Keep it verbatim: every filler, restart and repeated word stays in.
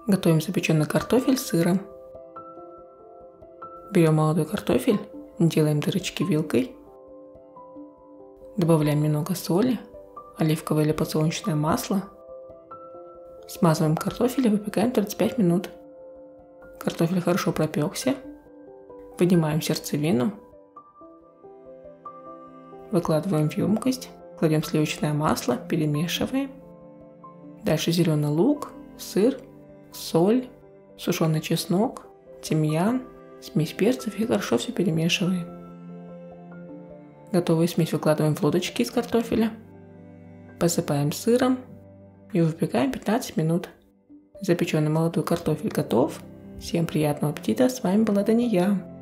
Готовим запеченный картофель с сыром. Берем молодой картофель, делаем дырочки вилкой. Добавляем немного соли, оливковое или подсолнечное масло. Смазываем картофель и выпекаем тридцать пять минут. Картофель хорошо пропекся. Вынимаем сердцевину. Выкладываем в емкость. Кладем сливочное масло, перемешиваем. Дальше зеленый лук, сыр, соль, сушеный чеснок, тимьян, смесь перцев и хорошо все перемешиваем. Готовую смесь выкладываем в лодочки из картофеля. Посыпаем сыром и выпекаем пятнадцать минут. Запеченный молодой картофель готов. Всем приятного аппетита. С вами была Дания.